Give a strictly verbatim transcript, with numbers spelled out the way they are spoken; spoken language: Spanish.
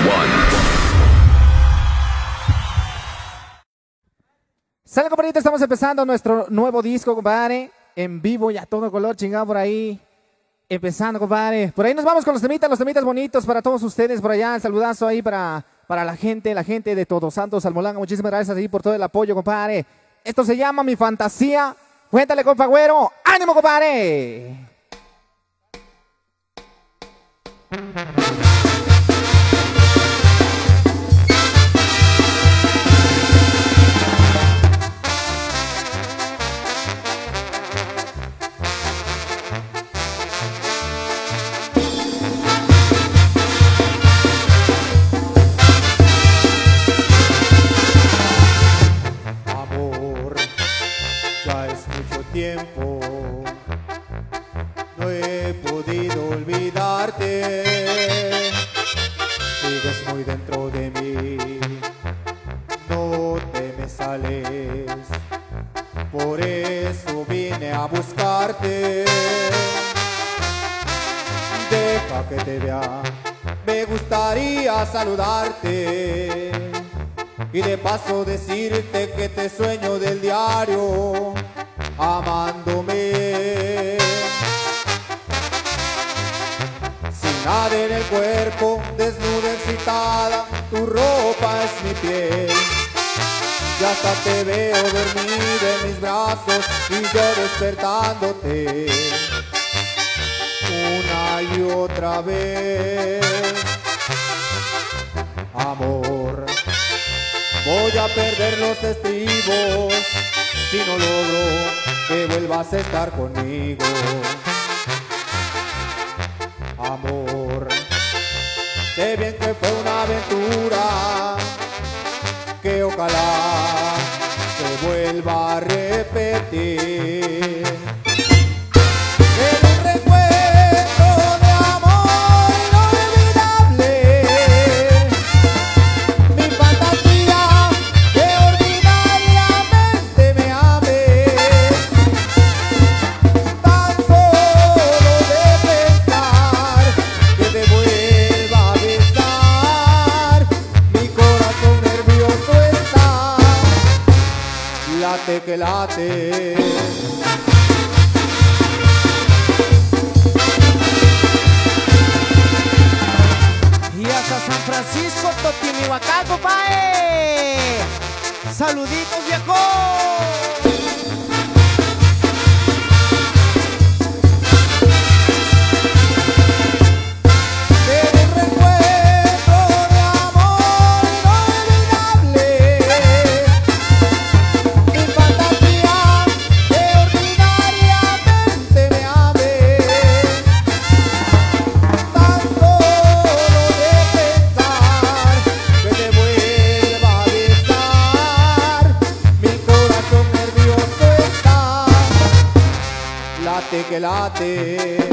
Sale, compadrito, estamos empezando nuestro nuevo disco, compadre. En vivo y a todo color, chingado por ahí. Empezando, compadre. Por ahí nos vamos con los temitas, los temitas bonitos para todos ustedes por allá. El saludazo ahí para, para la gente, la gente de Todos Santos, Almolanga. Muchísimas gracias ahí por todo el apoyo, compadre. Esto se llama Mi Fantasía. Cuéntale, compa güero. ¡Ánimo, compadre! Tiempo no he podido olvidarte, sigues muy dentro de mí, no te me sales, por eso vine a buscarte. Deja que te vea, me gustaría saludarte y de paso decirte que te sueño del diario, amándome. Sin nada en el cuerpo, desnuda, excitada, tu ropa es mi piel. Ya hasta te veo dormida en mis brazos y yo despertándote una y otra vez. Amor, voy a perder los estribos si no logro que vuelvas a estar conmigo. Amor, sé bien que fue una aventura que ojalá se vuelva a repetir. Pero un recuerdo de amor inolvidable, mi fantasía que ordinariamente me ames. Tan solo de pensar que te vuelva a besar, mi corazón nervioso está, late que late. Y hasta San Francisco, Totimihuacán, compadre. Saluditos, viejo. Que late.